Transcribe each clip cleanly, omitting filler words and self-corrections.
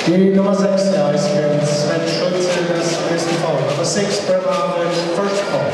Die Nummer 6 der Eisbären, Sven Schulze, das erste Foul. Nummer 6, Bremerhaven, first foul.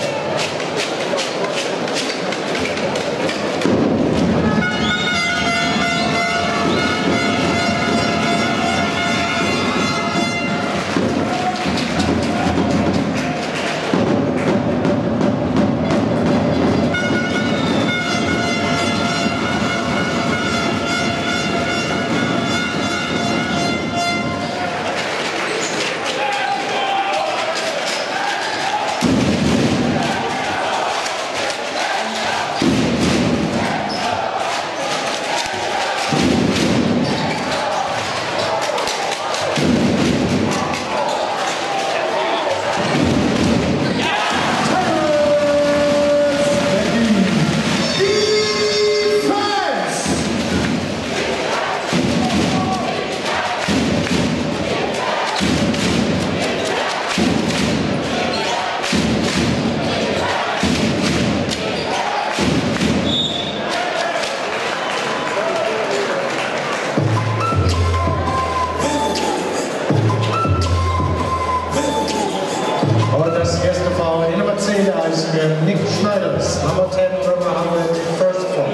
Nick Schneiders, number 10, Bremerhaven, first foul.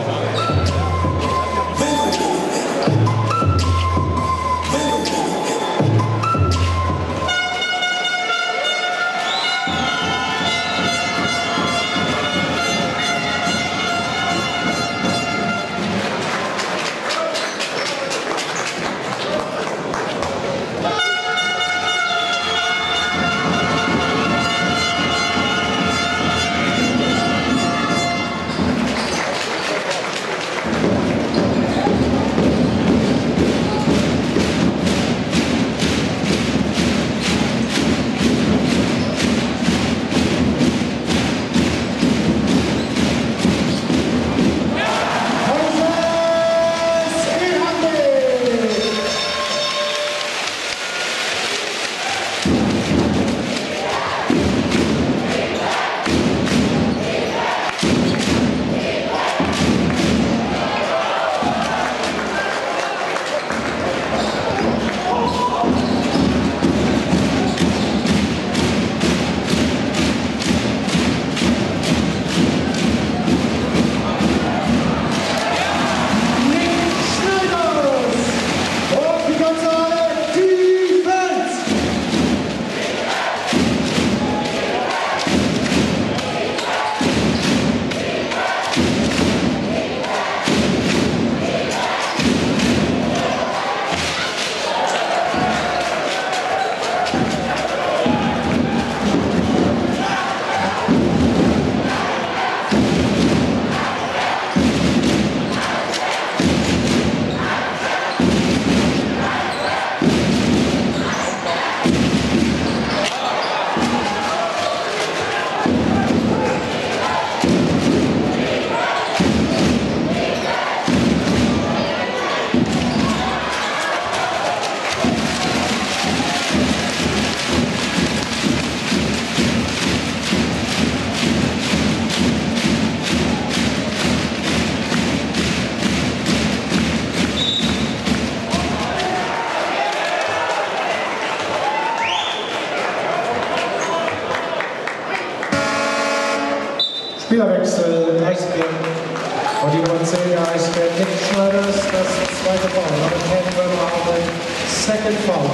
Spielerwechsel, Eisbären. Und die Nummer 10 der Eisbären, Nick Schneiders, das zweite Foul. Nummer 10, Bremerhaven, second foul.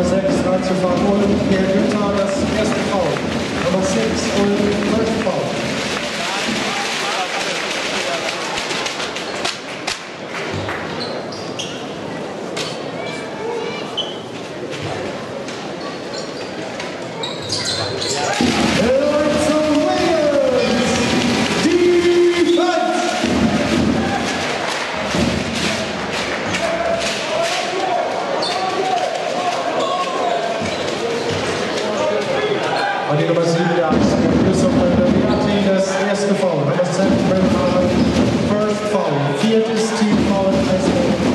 Nummer 6, Ratiofarm Ulm, Pierre Günther, das erste Foul. Nummer 6, Ulm, first foul. Und die Nummer 7, der Yusuf Belgariati, das erste Foul. Nummer 7, first foul. Viertes Team Foul, Eisbären.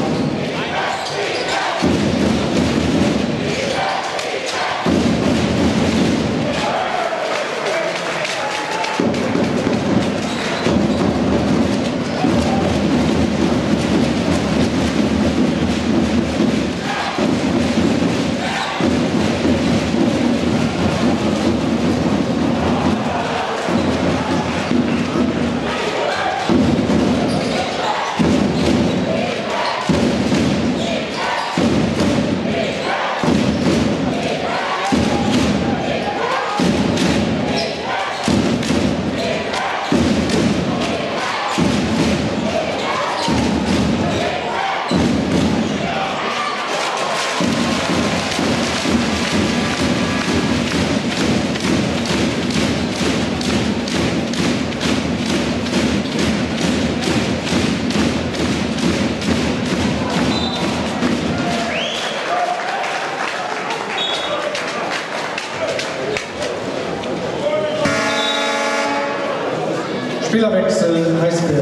Spielerwechsel, Eisbären.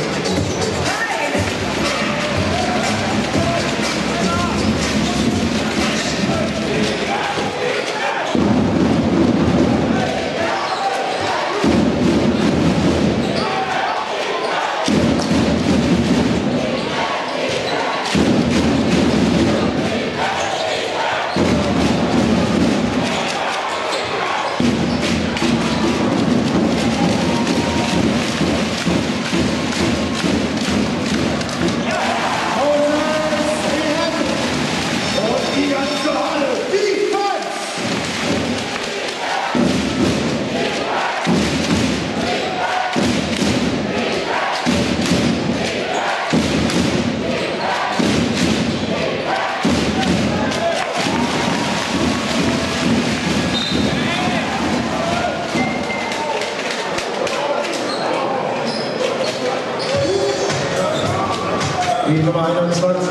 Die Nummer 21.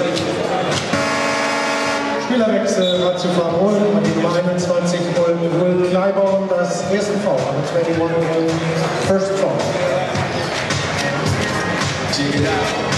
Spielerwechsel Ratiofarm Ulm und die Nummer 21 Ulm, Will Kleibaum, das erste Foul. Nummer 21 Ulm, first foul. Check it out.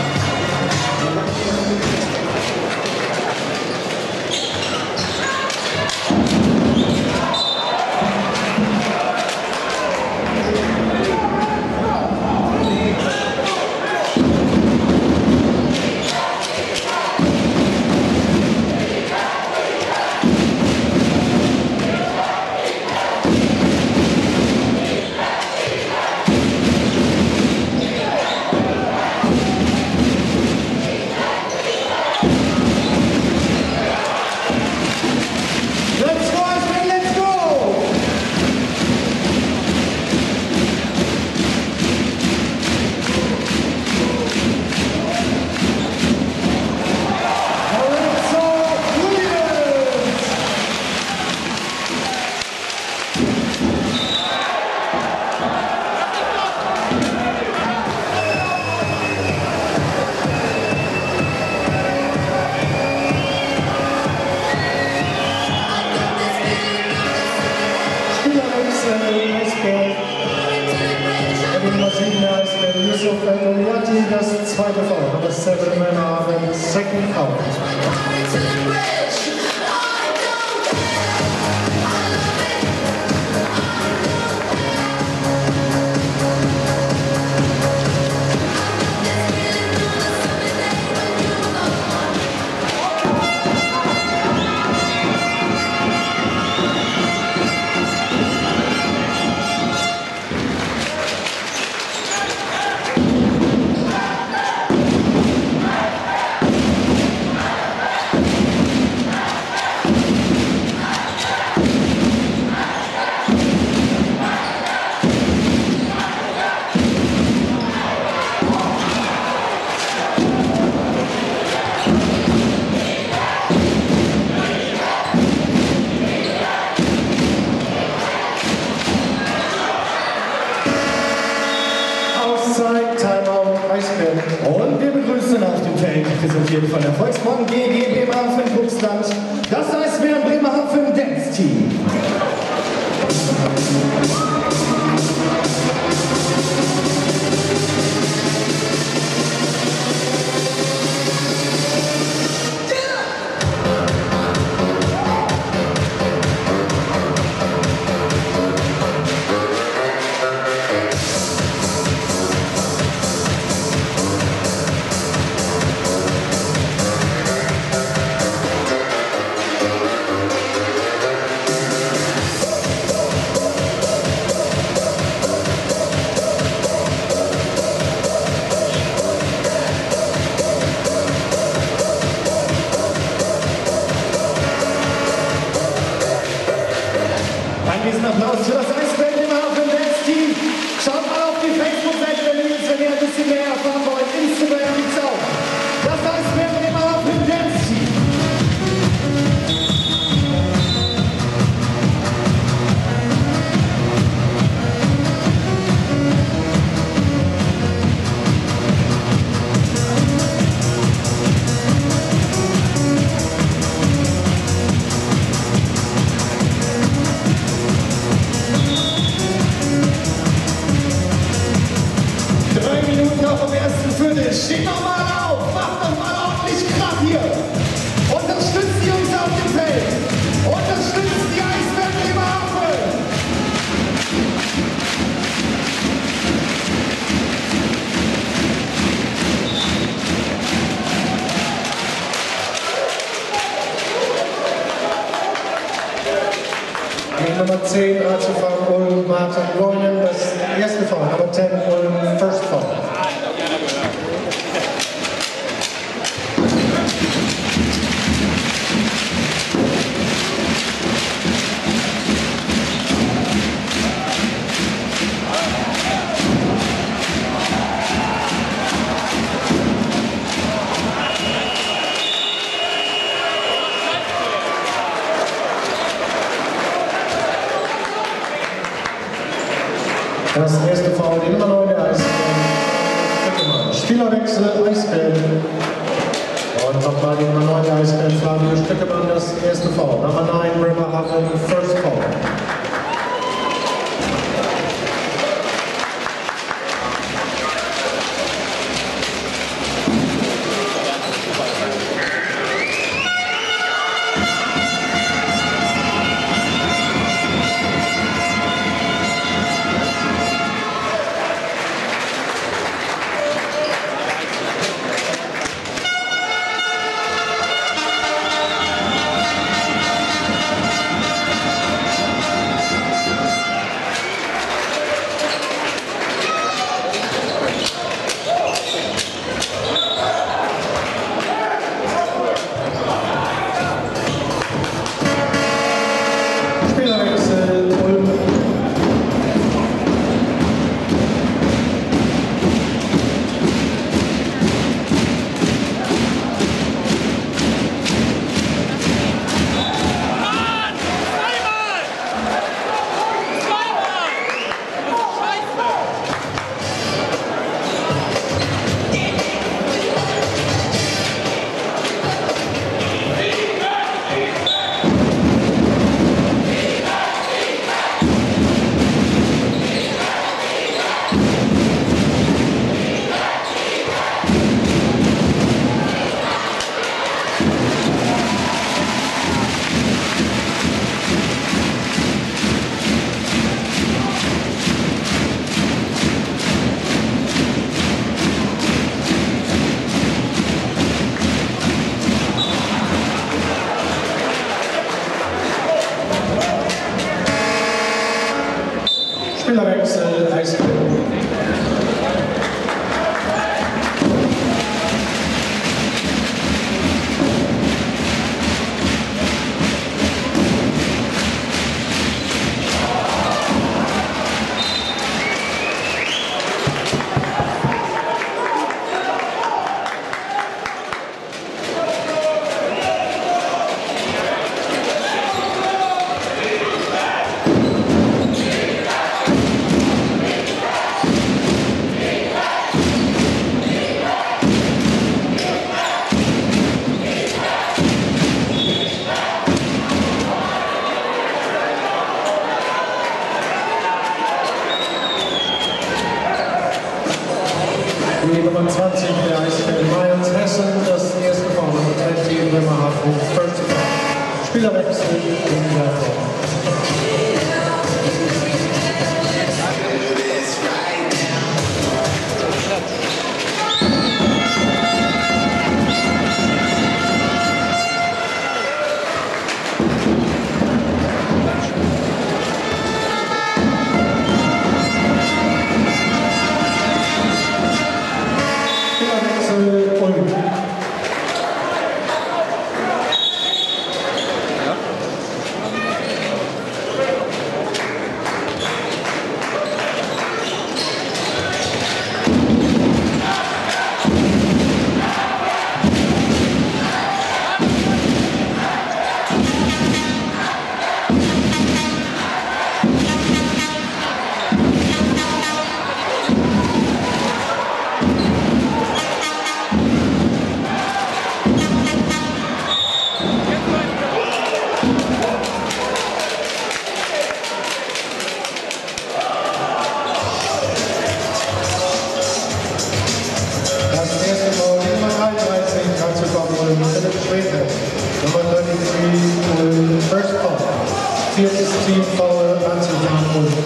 Yusuf Belgariati, das zweite Foul. Number 7 men are in second foul. Halbzeit, Timeout, Eisbären. Und wir begrüßen auf dem Feld, präsentiert von der Volksbank GG Bremerhaven Buxland, das Eisbären Bremerhaven Dance Team. Diesen Applaus für das Eisbären Bremerhaven Dance Team. Schaut mal auf die Facebook-Seite der News, wenn ihr ein bisschen mehr erfahren wollt. Instagram gibt's auch. Das Eisbären Bremerhaven Dance Team. Vom ersten Viertel. Steht doch mal auf, macht doch mal ordentlich Krach hier. Unterstützt die Jungs auf dem Feld. Unterstützt die Eisbären Bremerhaven. Nummer 10, ACV Ulm, Martin Leunen, das erste Foul. Nummer 10, Ulm, first foul. Das erste Foul, die Nummer 9 der Eisbären. Spielerwechsel, Eisbären. Und nochmal die Nummer 9 der Eisbären, Flavio Stöckemann, das erste Foul. Nummer 9, Bremerhaven, first foul. Die Nummer 20 der Eisbären Mayans Hessen, das erste Foul, Nummer 20 Bremerhaven, first foul. Spielerwechsel in der Form. Nummer 33 und first foul. Viertes Team Foul, Anzeichen und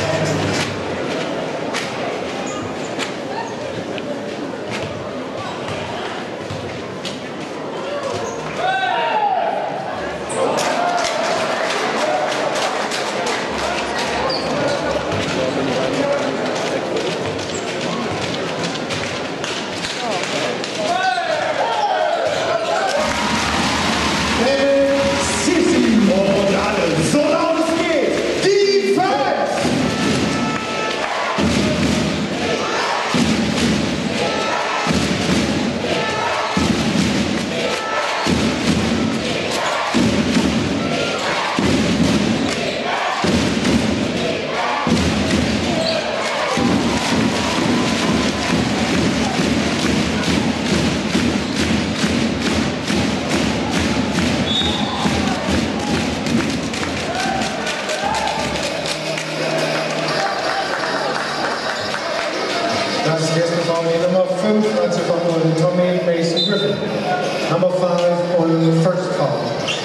das erste Foul Nummer 5, Anzeichen Tommy Mason Griffin. Number 5 on first foul.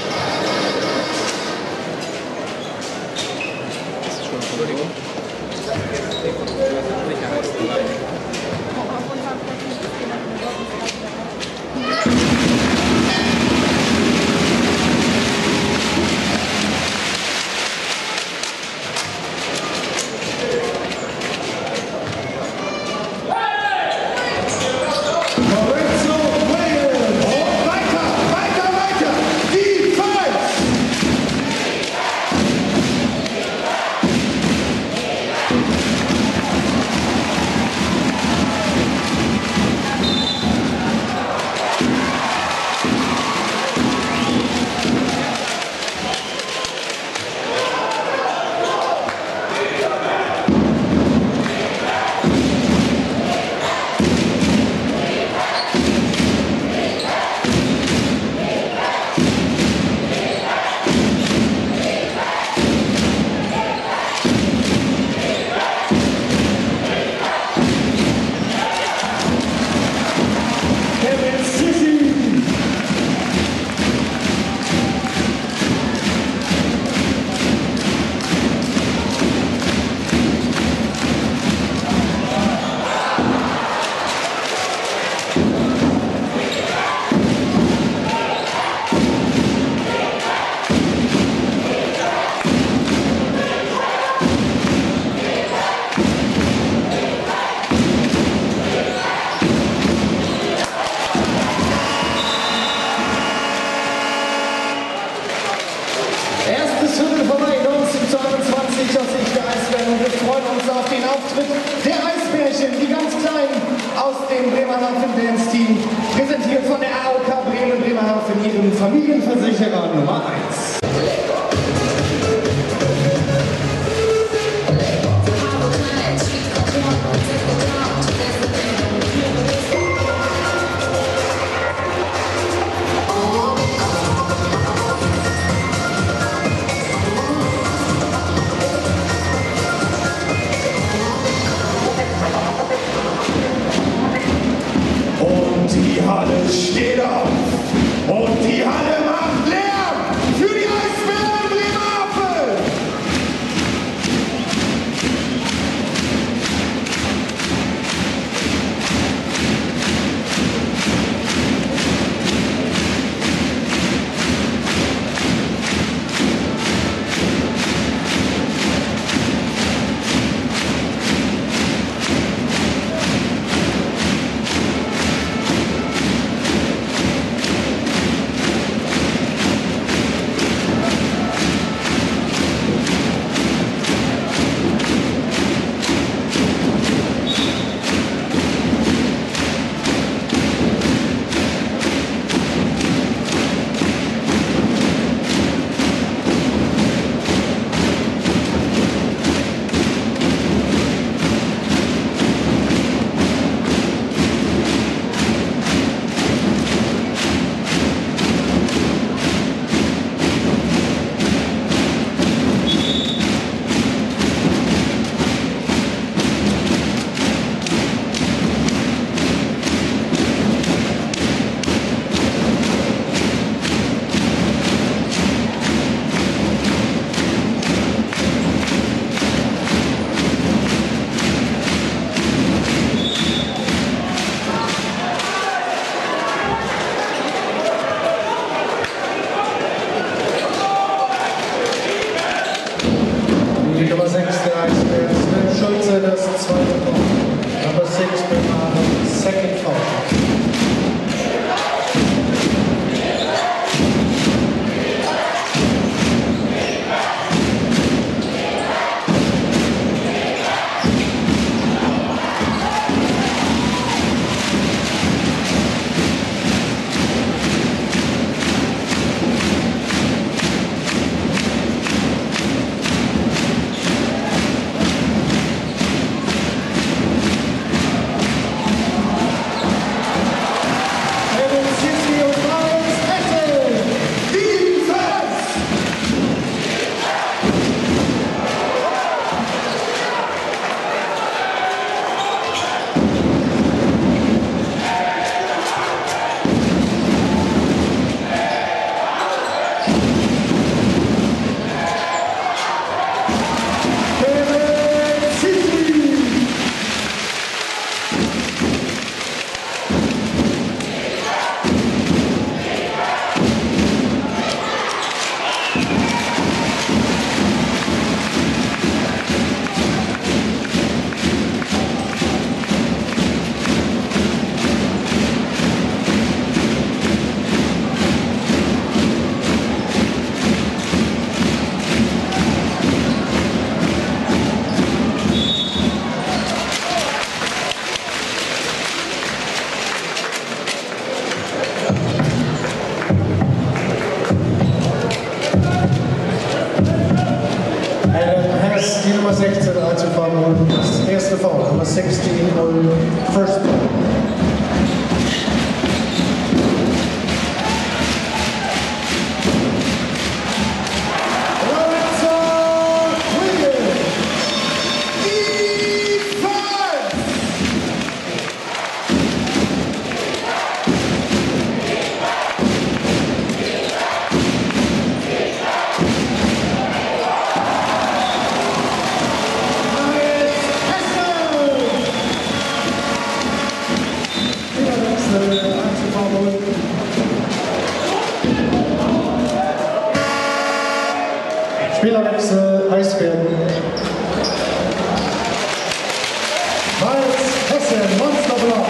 Der Eisbärchen, die ganz Kleinen aus dem Bremerhaven Dance Team, präsentiert von der AOK Bremerhaven, ihrem Familienversicherer Nummer 1. number 16 on first ball. Spielerwechsel Eisbären. Miles Hessen, Monsterblock.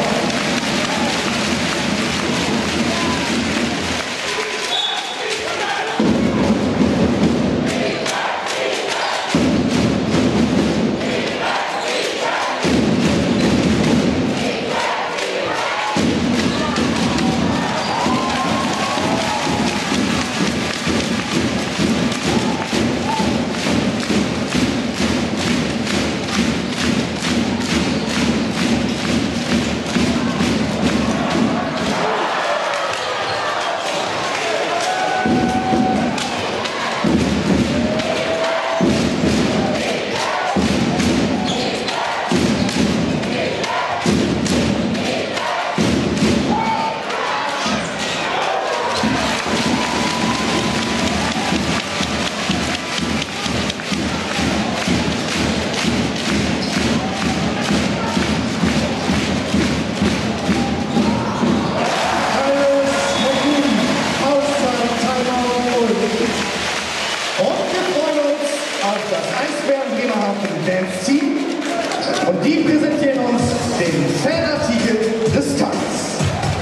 Dance Team und die präsentieren uns den Fanartikel des Tages.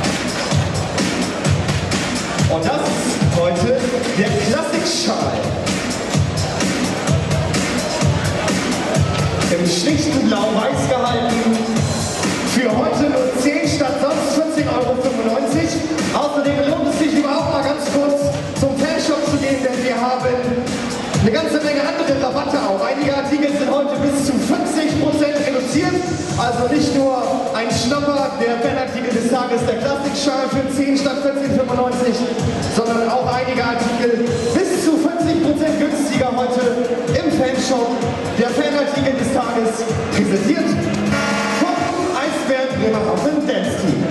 Und das ist heute der Klassikschal. Im schlichten Blau-Weiß gehalten, für heute nur 10 statt sonst 14,95 €. Außerdem lohnt es sich überhaupt mal ganz kurz zum Fanshop zu gehen, denn wir haben eine ganze Menge andere Rabatte auch. Einige Artikel sind heute bis zu 50% reduziert. Also nicht nur ein Schnapper, der Fanartikel des Tages, der Klassikschal für 10 statt 14,95 €, sondern auch einige Artikel bis zu 50% günstiger heute im Fanshop. Der Fanartikel des Tages präsentiert vom Eisbären Bremerhaven Dance Team.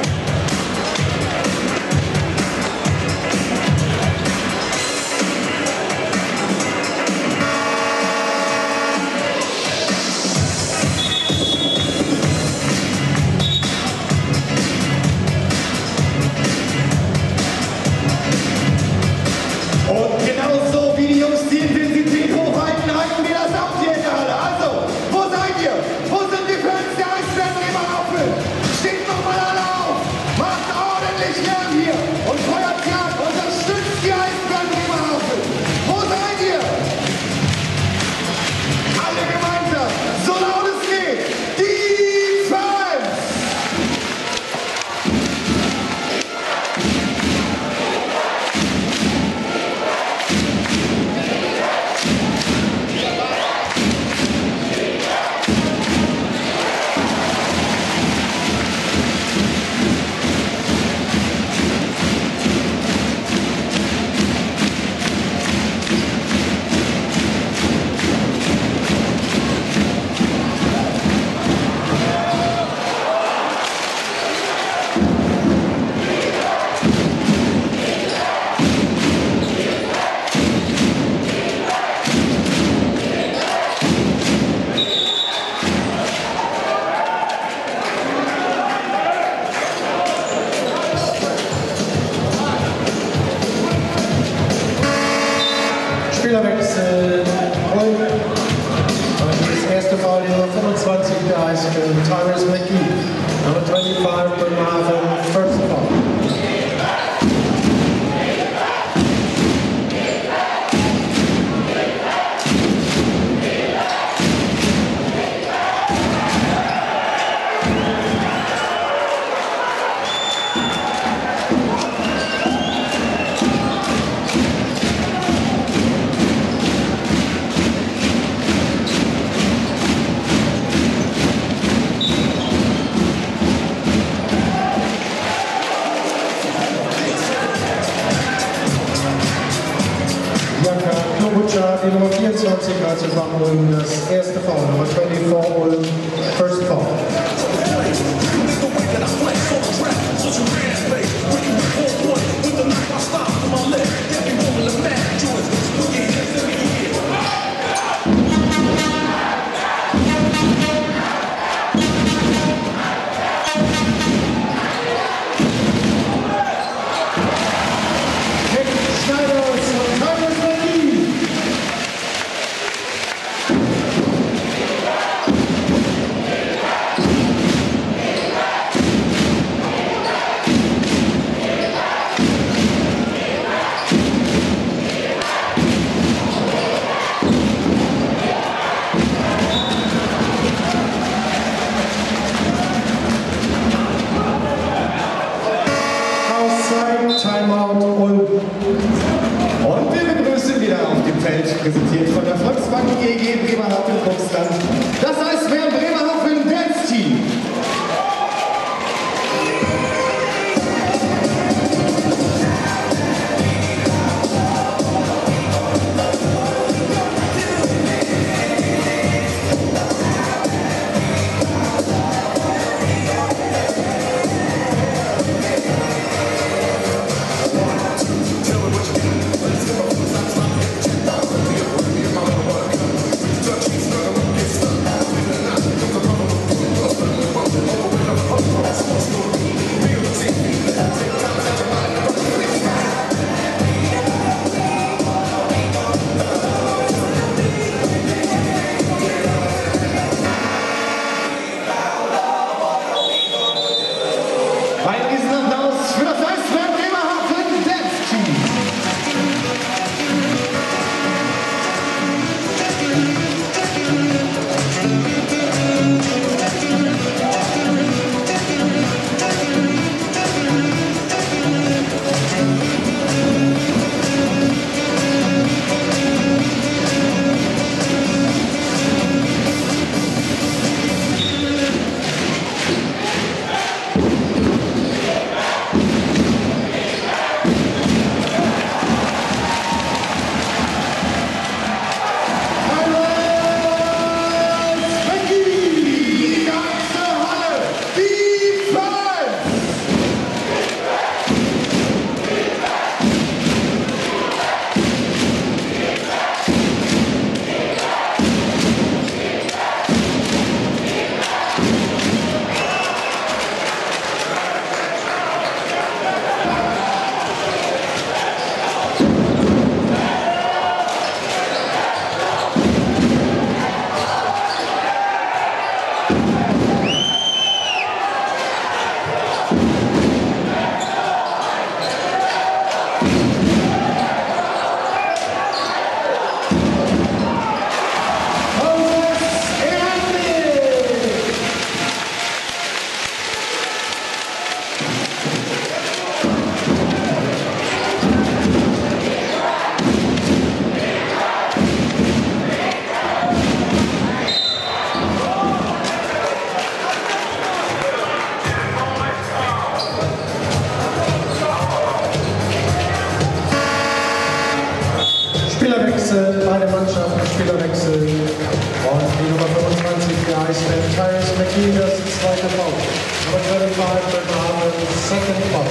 Spielerwechsel Ulm. Das erste Foul, die Nummer 25 der Eisbären, Tyrus McGee. Number 25, Bremerhaven, first foul. hat die Nummer 24 also von Ulm das erste Foul. Nummer 24 Ulm, first foul. Timeout Ulm. Und wir begrüßen wieder auf dem Feld, präsentiert von der Volksbank EG Bremerhaven-Buxland, das Eisbären Bremerhaven Dance Team. Spielerwechsel, beide Mannschaften Spielerwechsel. Und die Nummer 25 der Eisbären, Tyrus McKee, das zweite Foul. Nummer 25 Bremerhaven, second foul.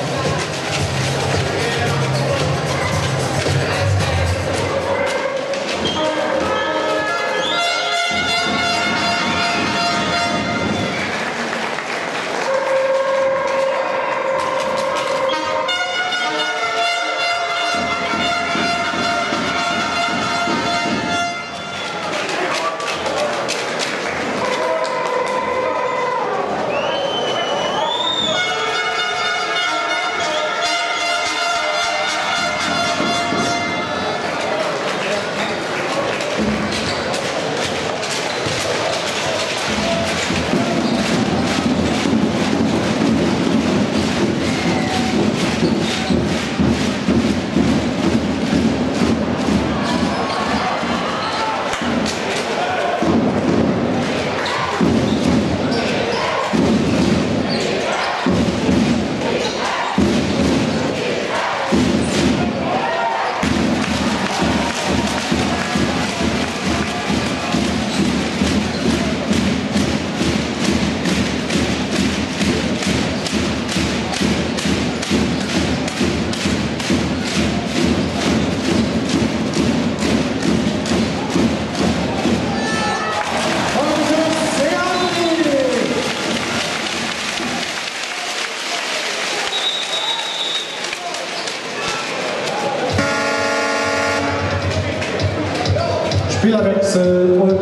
Wechsel und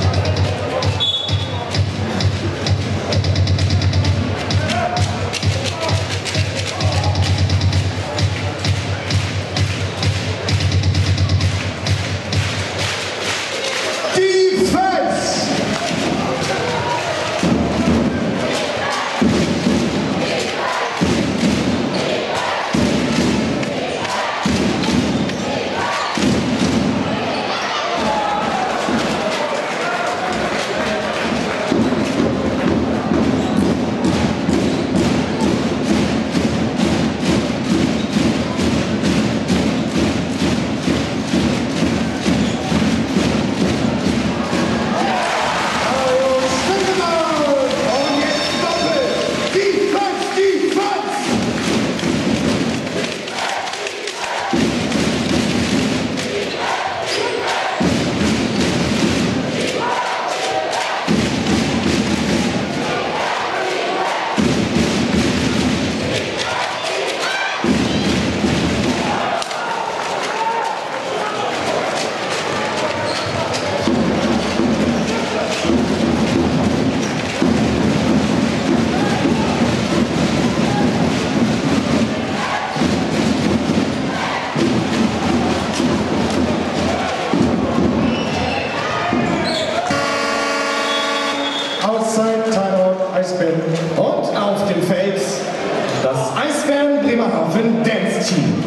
und auf dem Feld das Eisbären Bremerhaven Dance Team.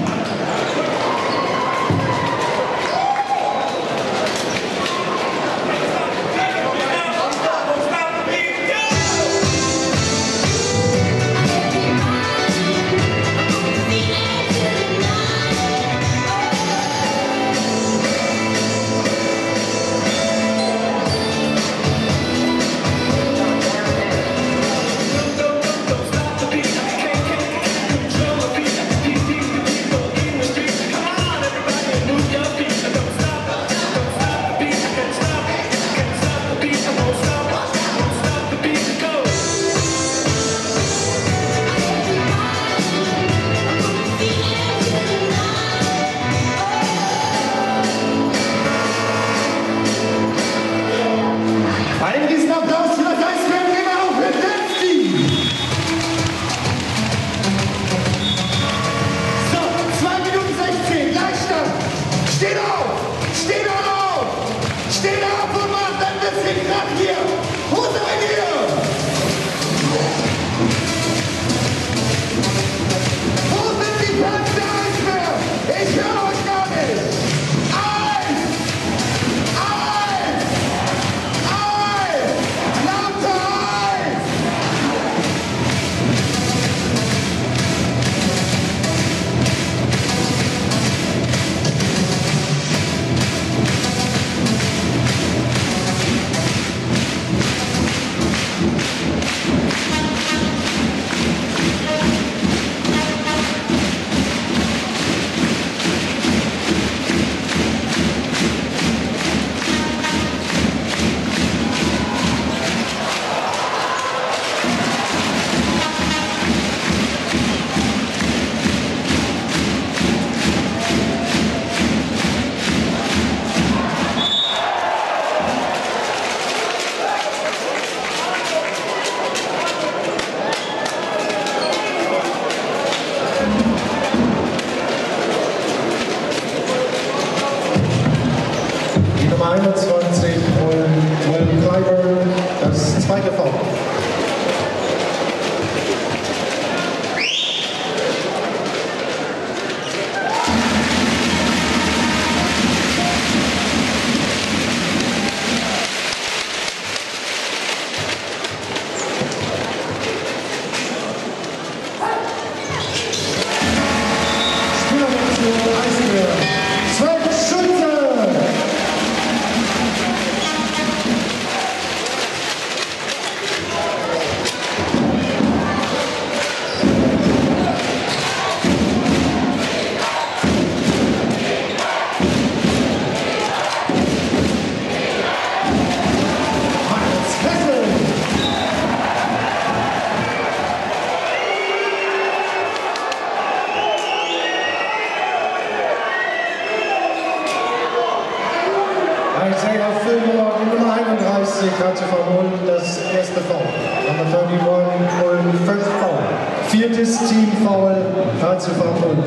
KCV Ulm das erste Foul. Number 31, Ulm, first foul. Viertes Team-Foul, KCV Ulm.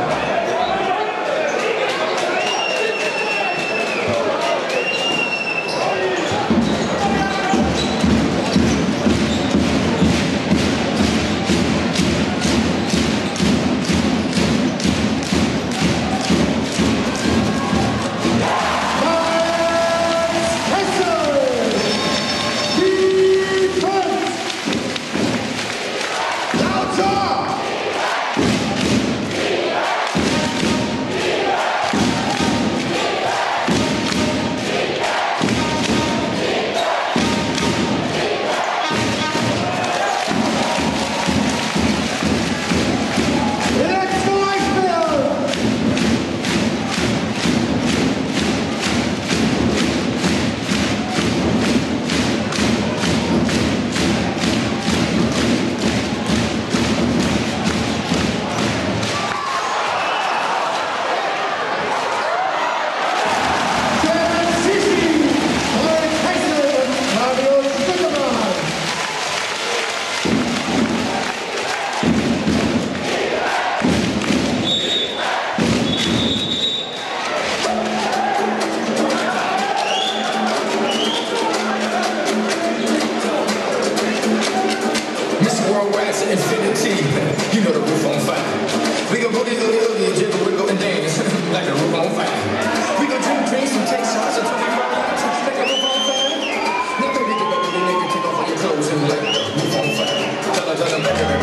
Infinity, you know the roof on fire. We gon' boogie, oogie, oogie, jiggle, wiggle, and dance like the roof on fire. We gon' drink drinks and take shots until we run out like the roof on fire. Nothing we can do, nigga, take off all your clothes and like the roof on fire. Tell her,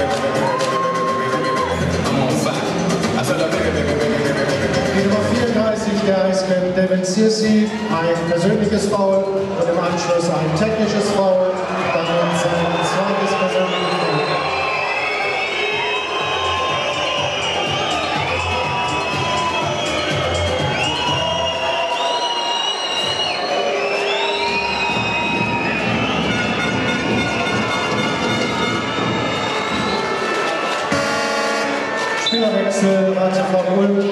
I'm on fire. I tell her, Die Nummer 34 der Eisbären, Devin Searcy, ein persönliches Foul und im Anschluss ein technisches Foul, dann sein zweites persönliches Foul. Spielerwechsel, KCV Ulm.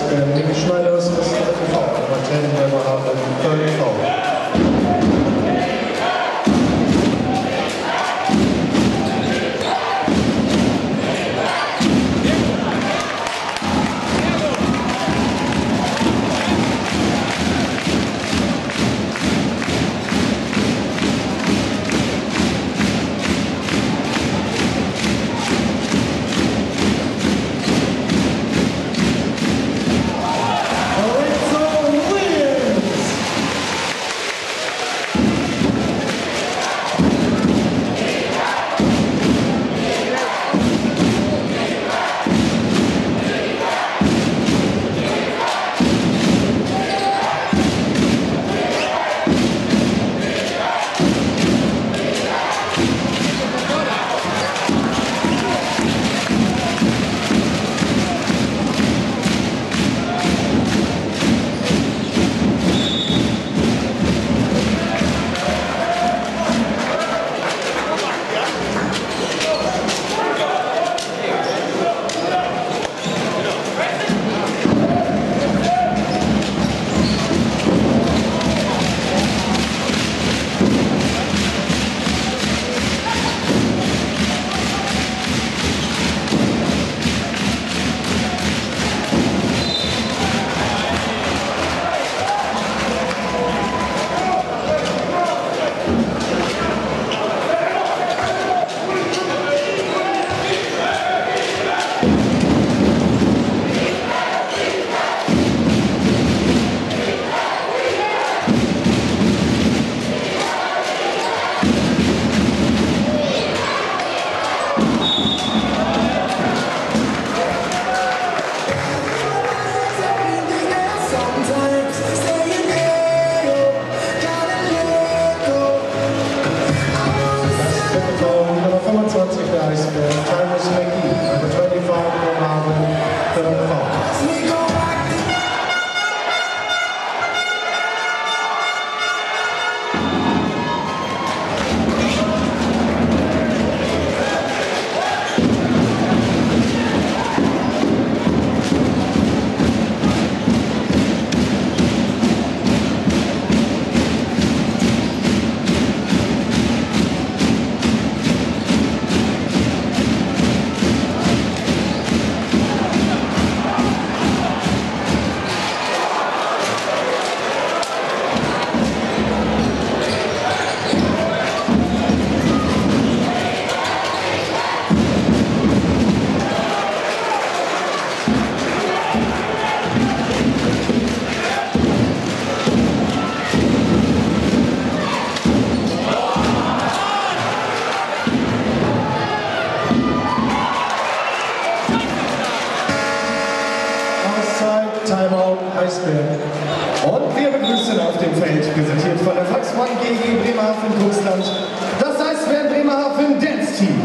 Eisbären. Nick Schneiders ist der V. Kapitän Bremerhaven, Köln V. Timeout Eisbären. Und wir begrüßen auf dem Feld, präsentiert von der Volksbank GG Bremerhaven-Kuxland, das Eisbären Bremerhaven Dance Team.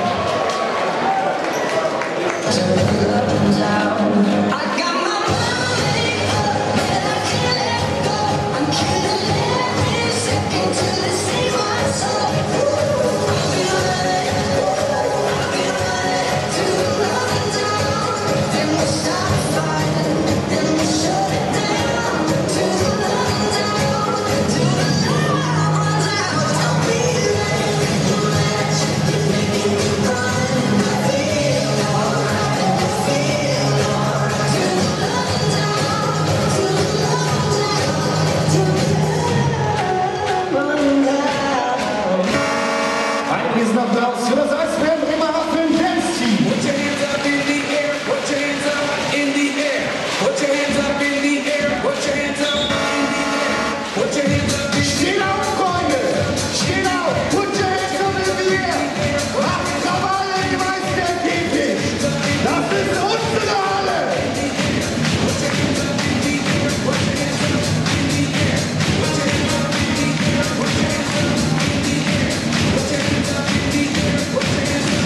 Applaus für das Eisbären Bremerhaven Dance Team. Put your hands up in the air, put your hands up in the air, put your hands up in the air, put your hands up in the air, put your hands up in the air. Steht auf, Freunde! Steht auf! Put your hands up in the air! Macht Krawall im Eisbären-Käfig! Das ist unsere Halle! Put your hands up in the air, put your hands up in the air, put your hands up in the air, put your hands up in the air, put your hands up in the air, put your hands up.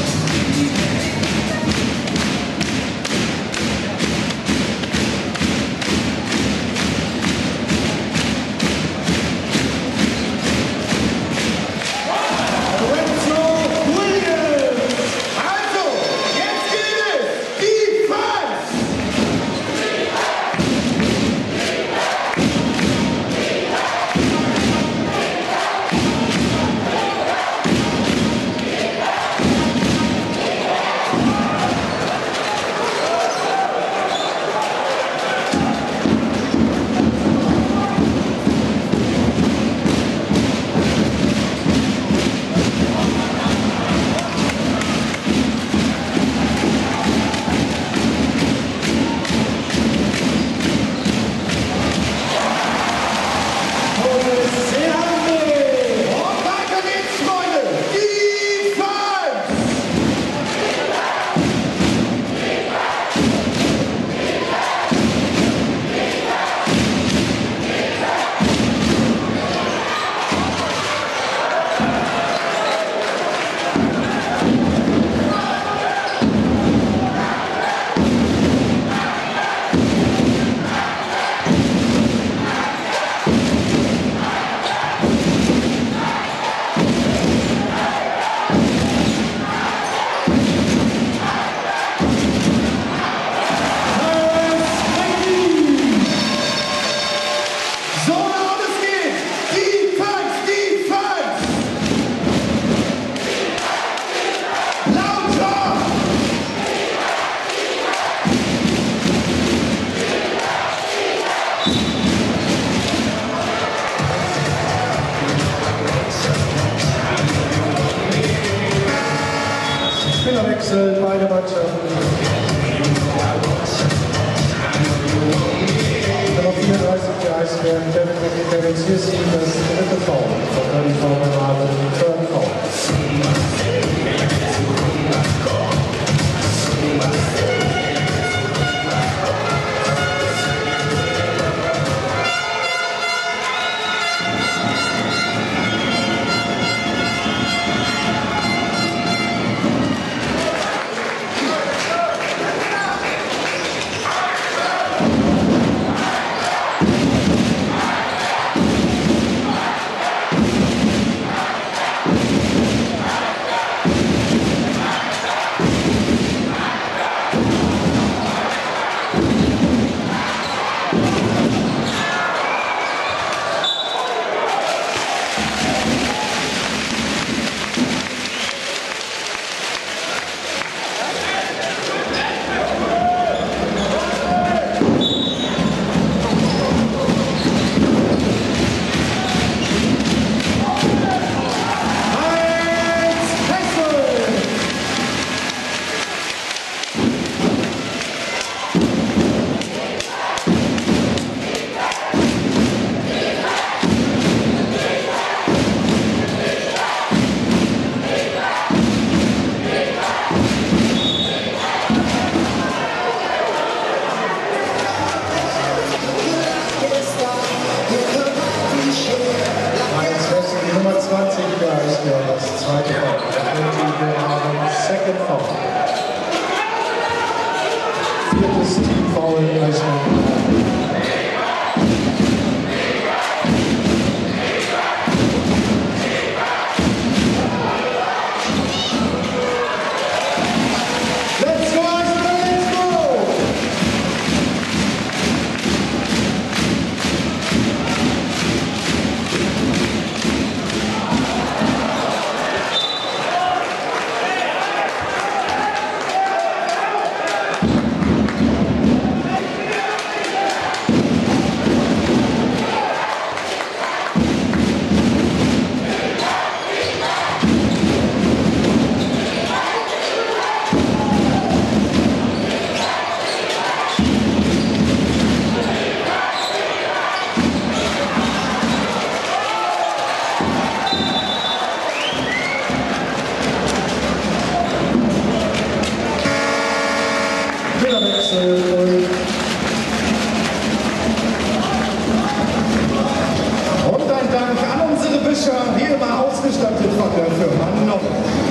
Wechsel, beide Mannschaften. Nummer 34 der Eisbären, Kevin Sierski, das dritte Foul. Von die Foul-Beratung, Turn Foul. Das zweite Foul. Wir haben Second Foul. Viertes Team-Foul Eisbären. Und ein Dank an unsere Büscher, wie immer ausgestattet von der Firma Nobel.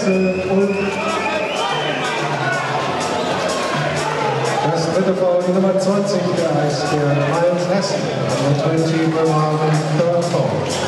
Wechsel Ulm. Das dritte Foul, die Nummer 20 der Eisbären, Miles Hessen. Number 20 will have third foul.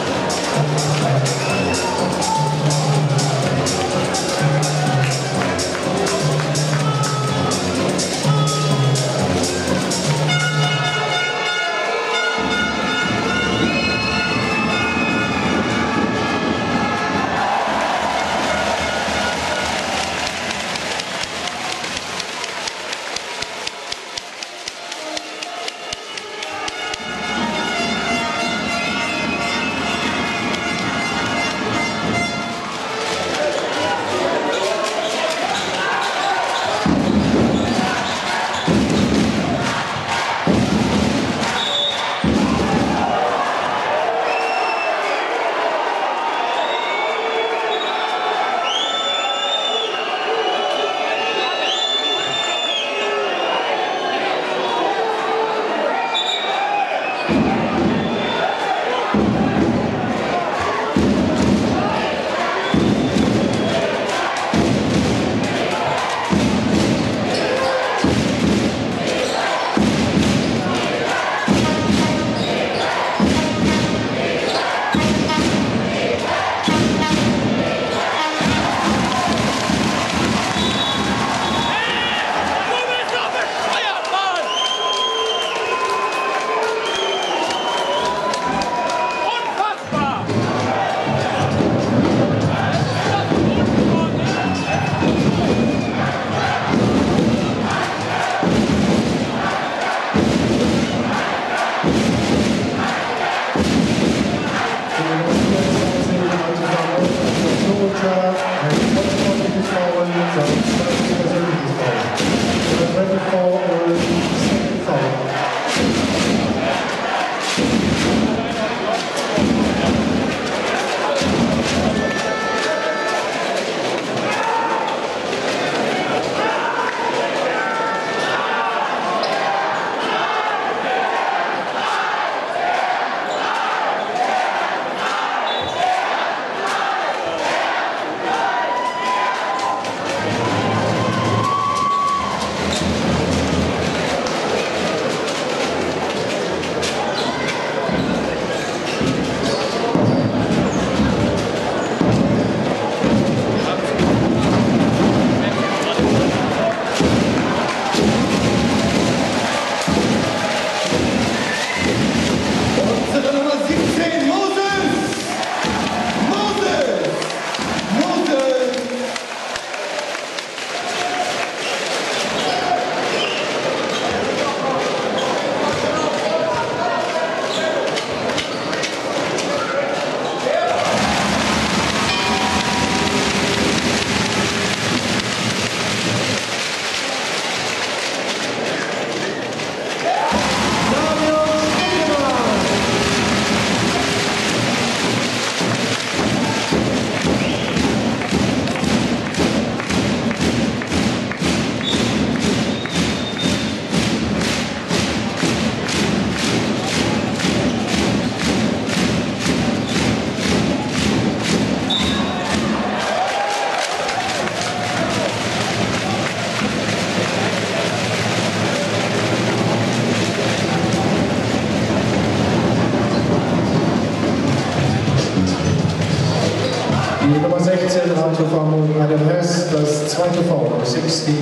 Die Nummer 16 Radiofarmung Adam Hess, das zweite Foul, 68.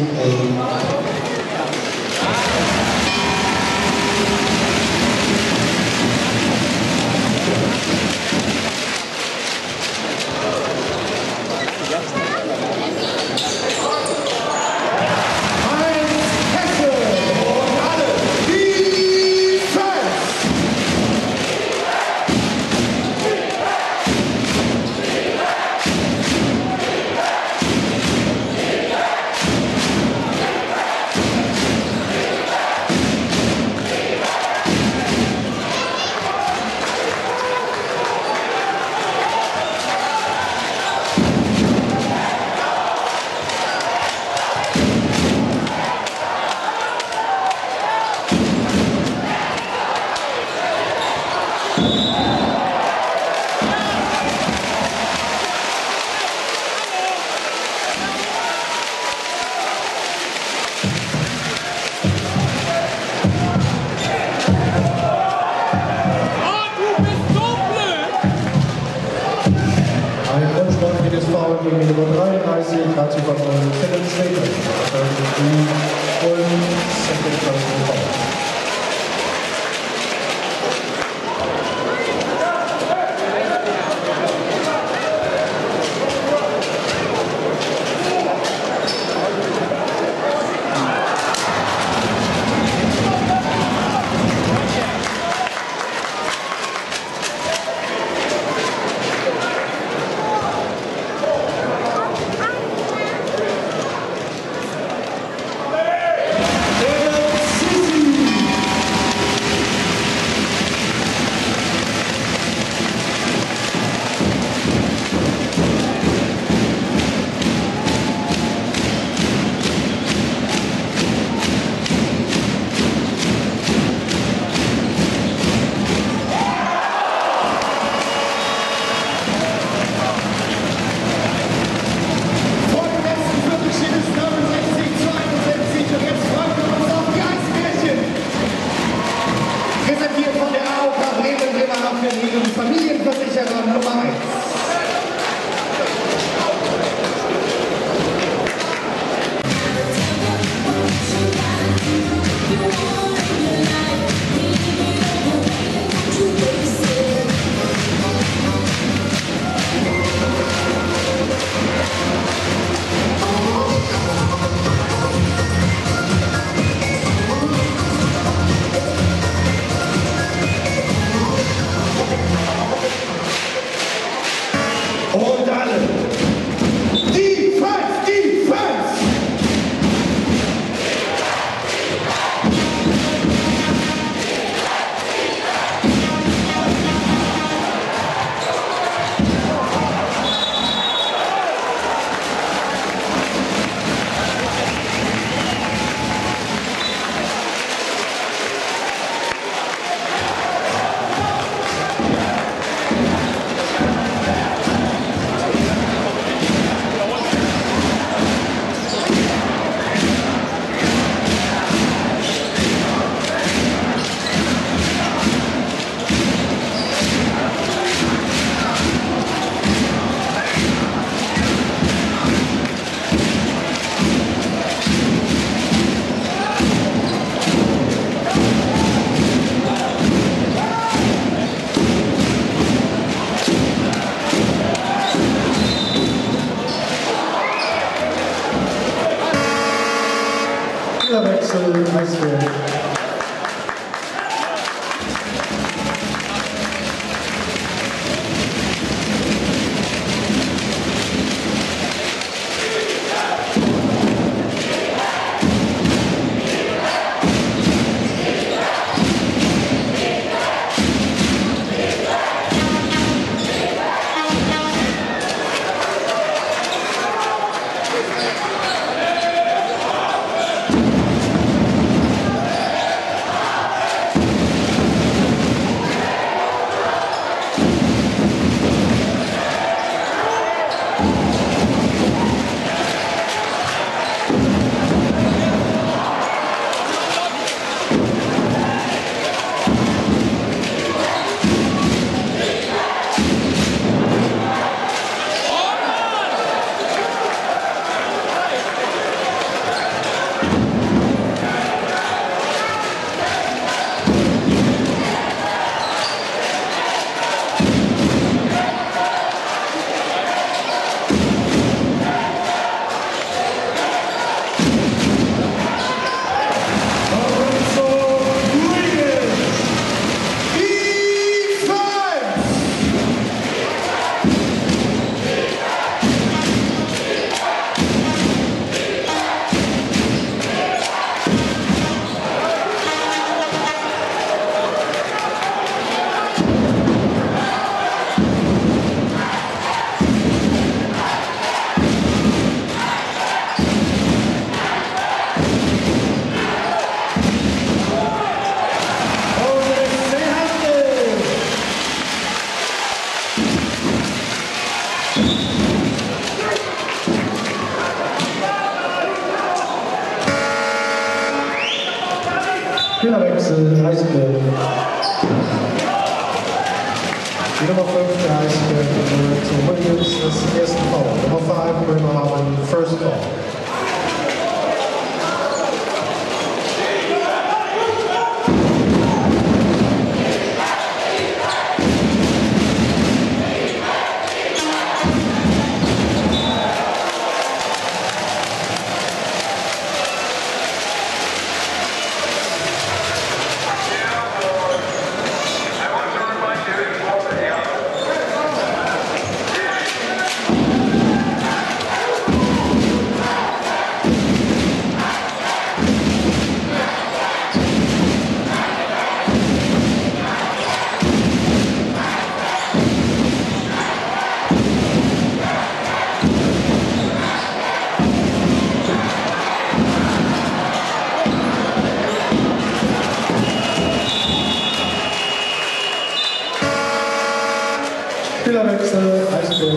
gerade von Philip Slater. Und second personal foul. Familienversicherer Nummer 1. Und alle. Defense, Defense! Wechsel, Eisfeld. Spielerwechsel, Eisfeld. Die Nummer 5 der Eisfeld zu Williams, das erste Foul. Nummer 5, Bremerhaven, first foul. Spielerwechsel, Eisbär.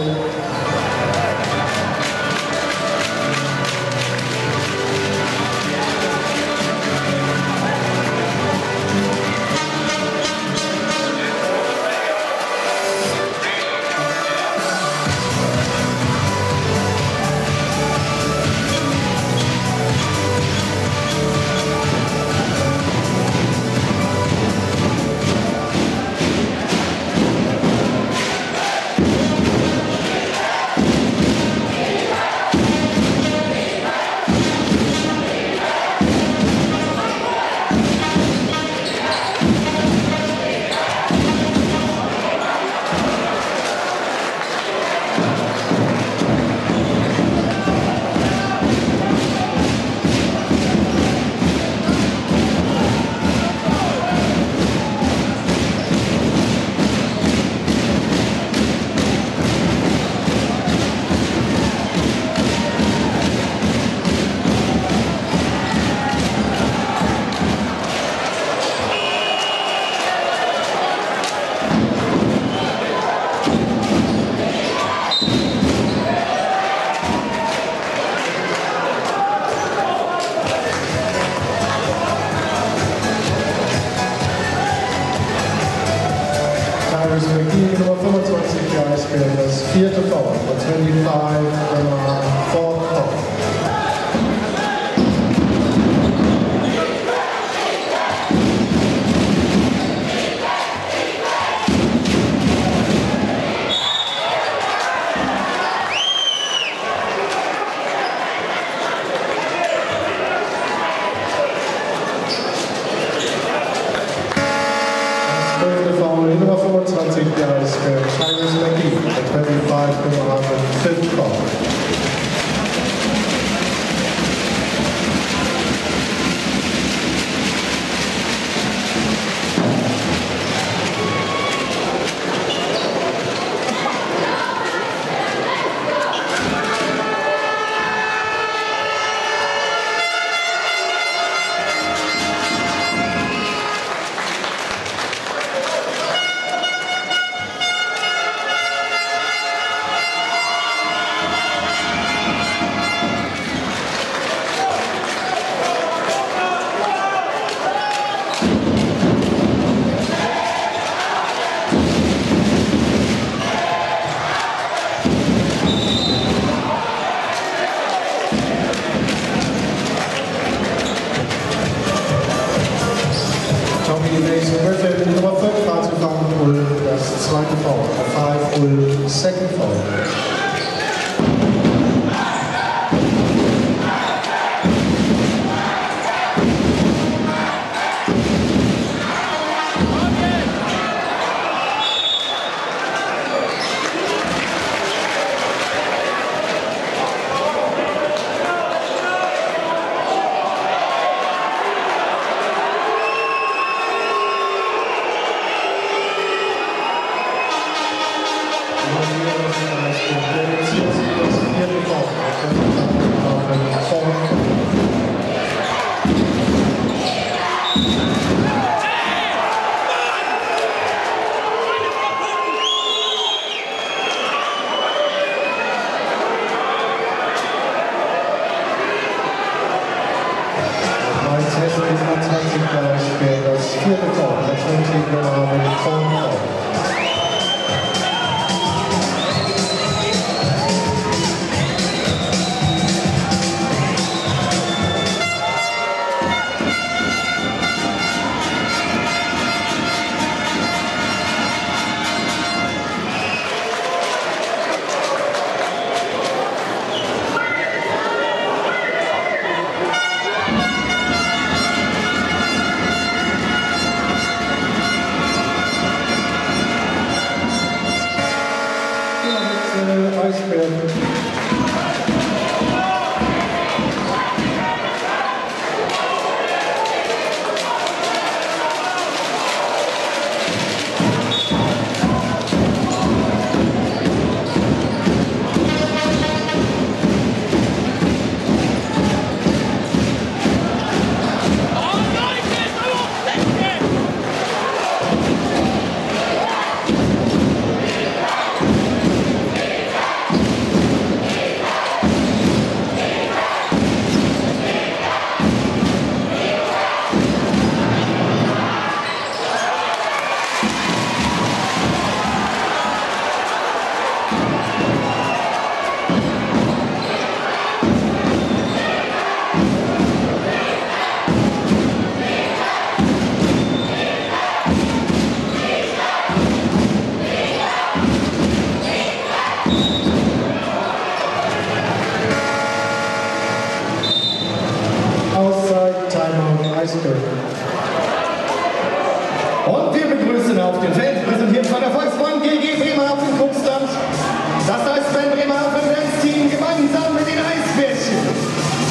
Tyrus McGee, Nummer 25 der Eisbären, das vierte Foul, Nummer 25, Nummer 4 Foul. Nummer 25 der Eisbären, Tyrus McGee, der 25 Nummer 5 Foul. Griffin, Nummer 5, Fahrzeugfahren Ulm, das zweite Foul. 5 Ulm, second foul. Das vierte Foul, der 20 Nummer 4. auf dem Feld, präsentiert von der Volksbund GG Bremerhaven Kunstamt. Das Eisbären Bremerhaven Dance Team gemeinsam mit den Eisbärchen.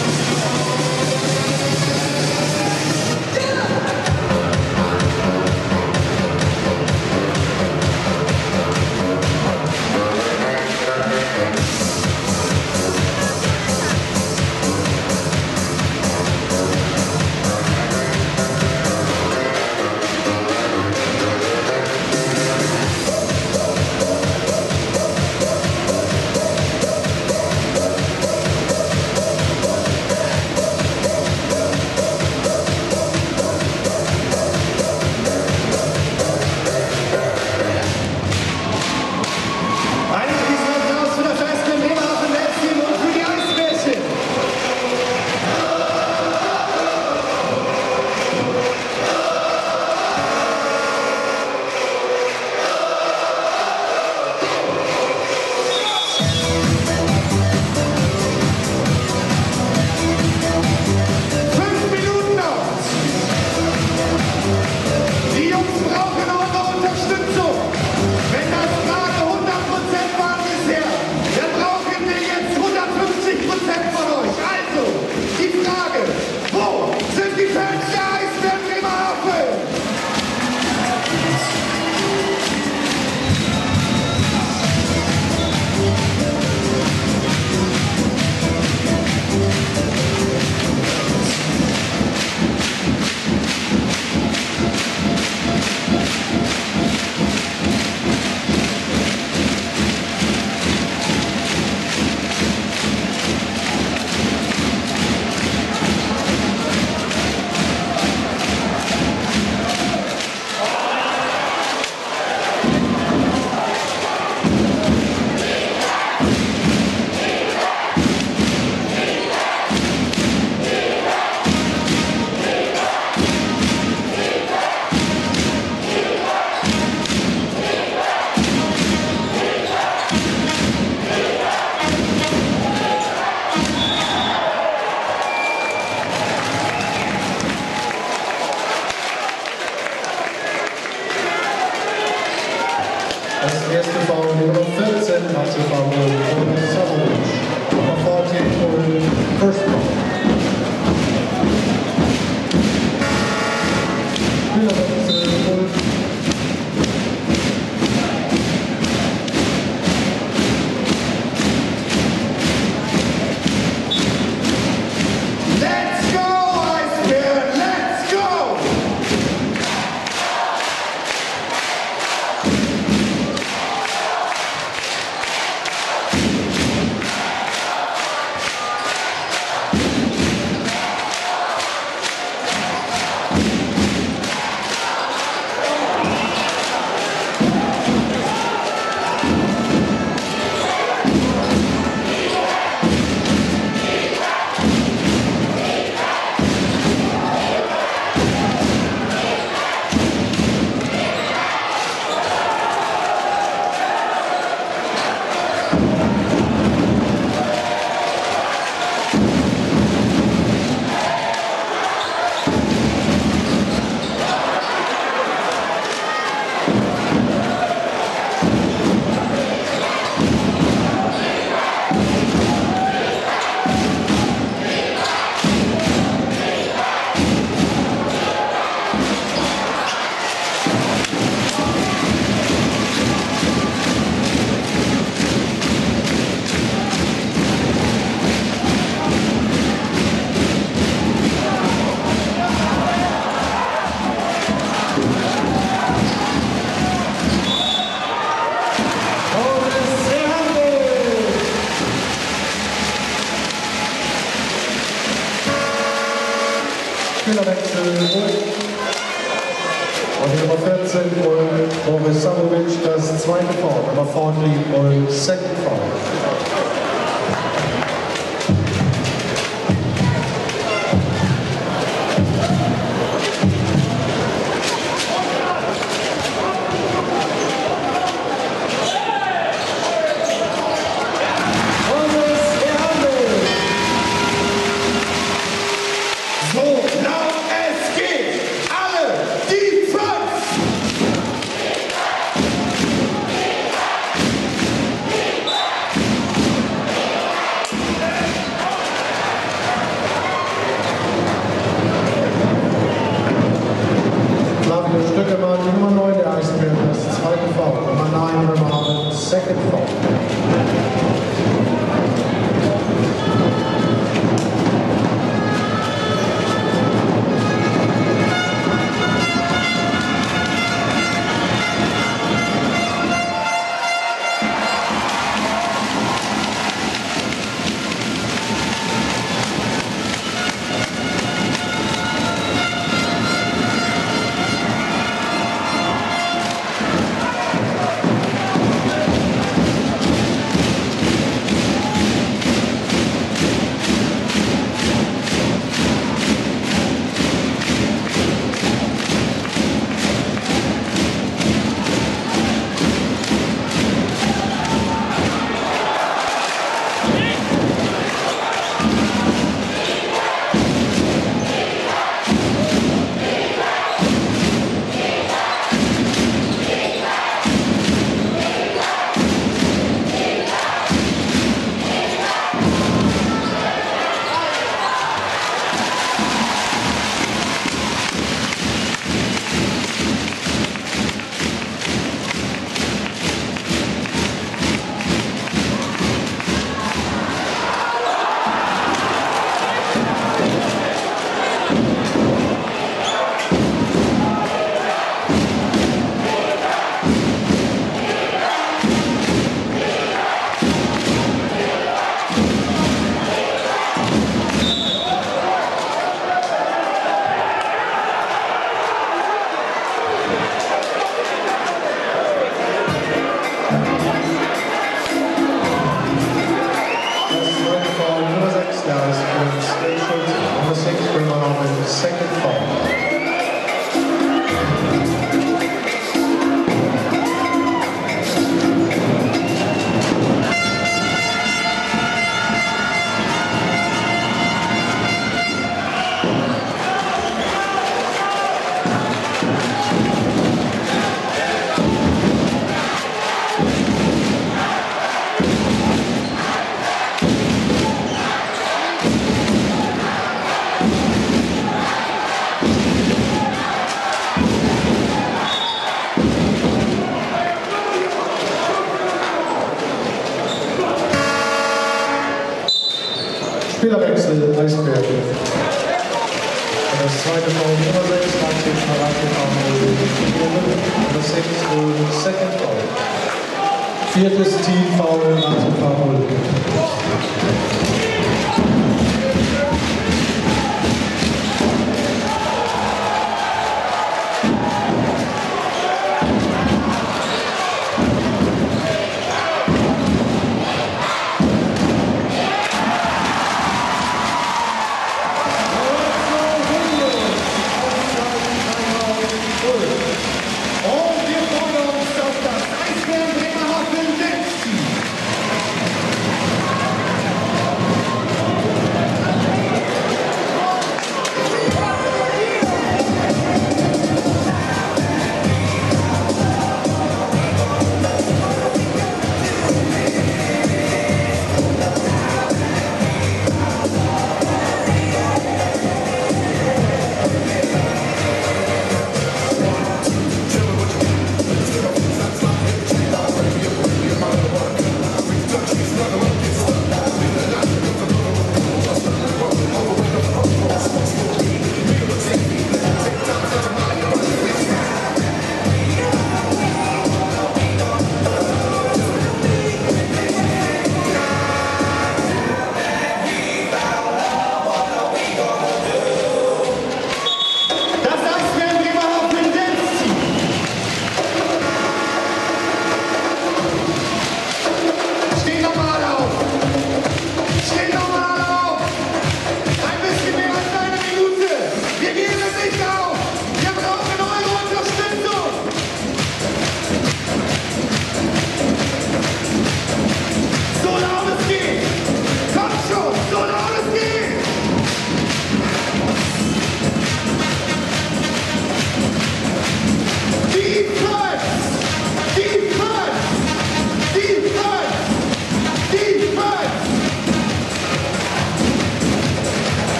Das erste Foul, Nummer 14, hatte Foul von Samovic. Nummer 14, first foul. Spielerwechsel, Let's go, Eisbären, let's go! Spielerwechsel, und Nummer 14, Boris Samovic, das zweite Foul. Nummer 40, second foul. So laut es geht, alle die 5! Stückemann, die Nummer 9 der Eisbären, das zweite Foul. Nummer 9, Bremerhaven, second foul. Second foul. Spielerwechsel, Eisberg. Das zweite Foul Nummer 6, Leipzig, Nummer 6, second foul. Viertes Teamfoul, Leipzig,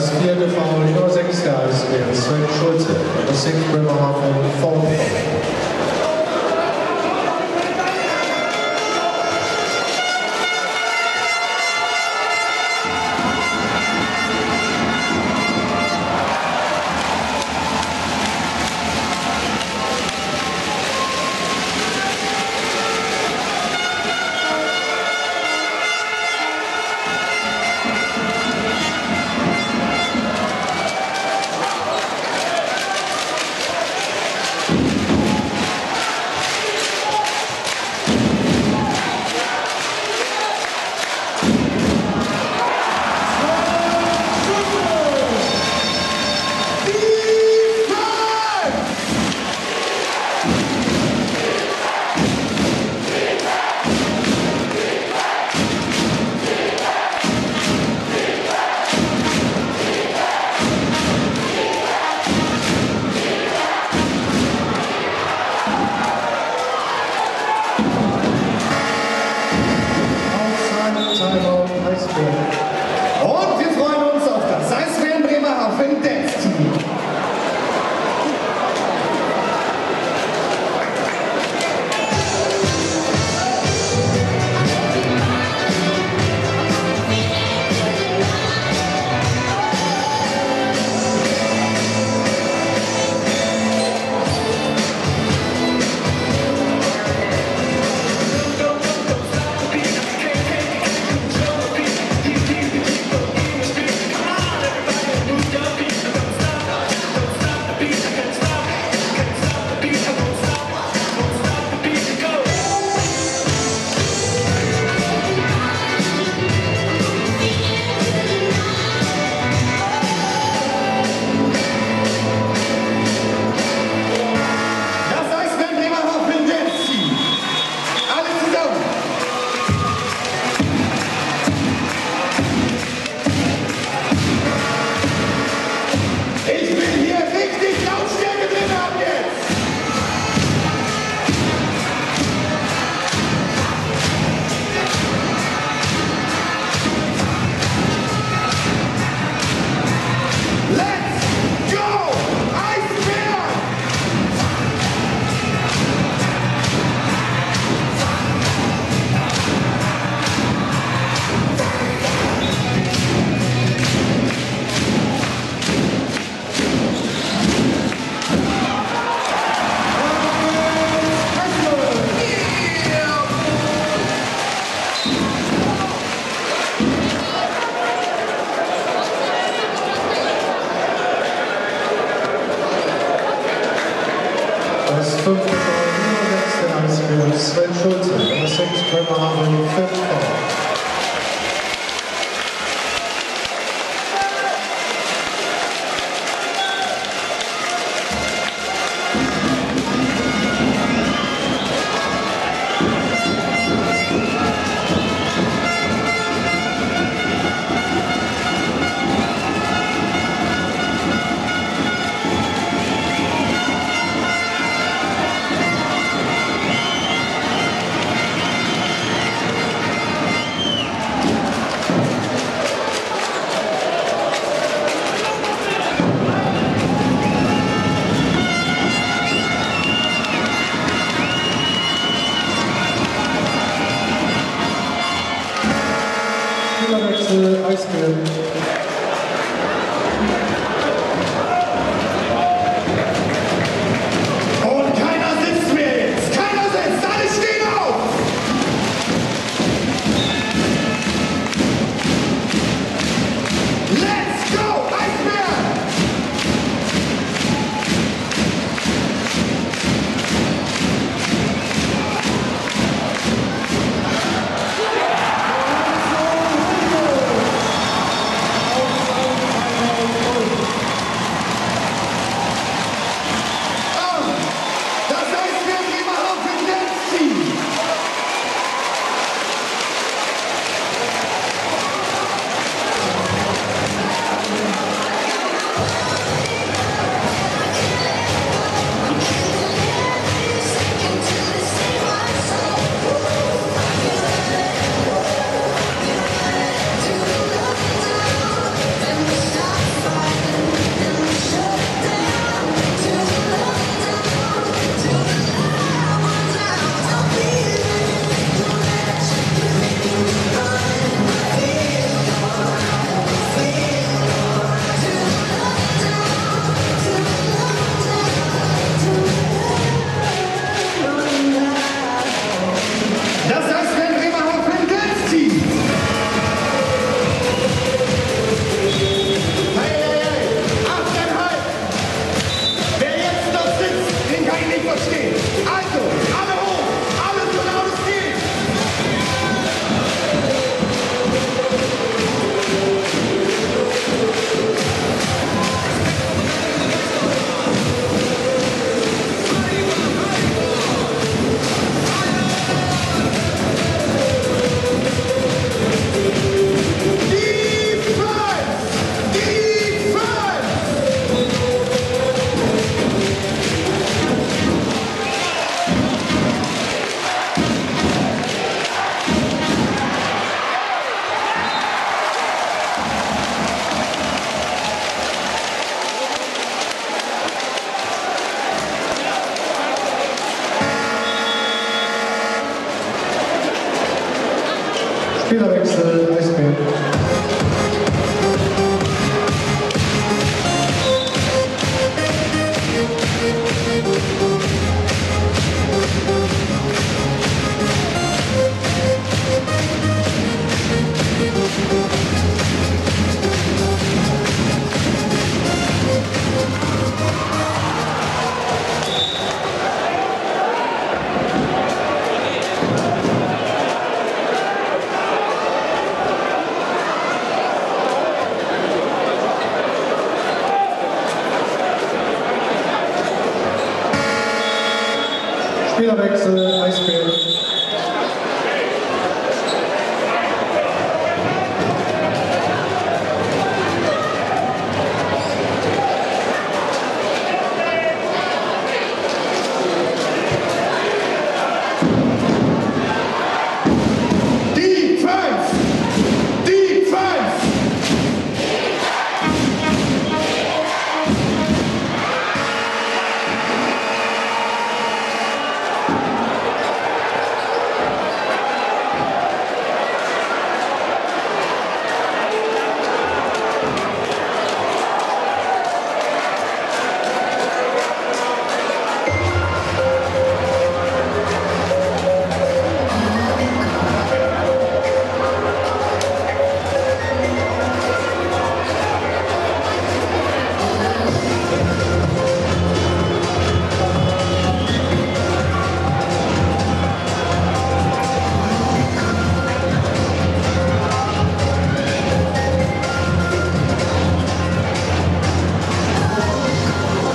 Das vierte Foul, die Nummer 6 der Eisbären, Sven Schulze. Das 6 Bremerhaven, Foul. Und wir freuen uns auf das Eisbären Bremerhaven Dance Team. Das 5. Foul, Nummer 6 der Eisbären, Sven Schulze. Das 6 Bremerhaven, 5 Foul. Spielerwechsel, Eisbären. Und keiner sitzt mehr jetzt. Keiner sitzt. Alle stehen auf. Let's go, Eisbären! Spielerwechsel, Eisbär. Spielerwechsel, Eisbär. Die 5! Die 5!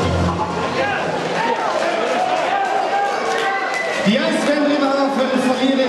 Die Eisbären Bremerhaven verlieren